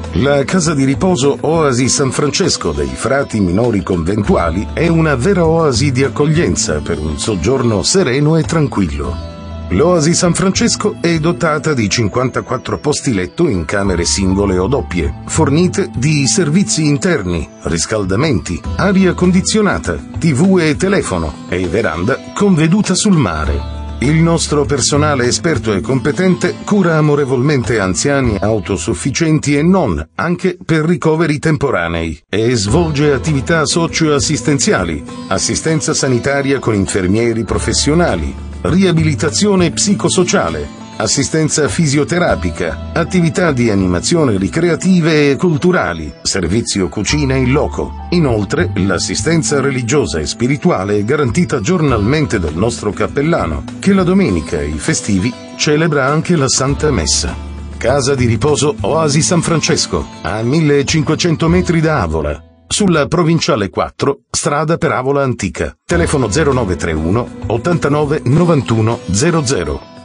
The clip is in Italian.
La casa di riposo Oasi San Francesco dei Frati Minori Conventuali è una vera oasi di accoglienza per un soggiorno sereno e tranquillo. L'Oasi San Francesco è dotata di 54 posti letto in camere singole o doppie, fornite di servizi interni, riscaldamenti, aria condizionata, TV e telefono e veranda con veduta sul mare. Il nostro personale esperto e competente cura amorevolmente anziani autosufficienti e non, anche per ricoveri temporanei, e svolge attività socio-assistenziali, assistenza sanitaria con infermieri professionali, riabilitazione psicosociale, assistenza fisioterapica, attività di animazione ricreative e culturali, servizio cucina in loco. Inoltre, l'assistenza religiosa e spirituale è garantita giornalmente dal nostro cappellano, che la domenica e i festivi celebra anche la Santa Messa. Casa di riposo Oasi San Francesco, a 1500 metri da Avola, sulla Provinciale 4, strada per Avola Antica. Telefono 0931 89 91 00.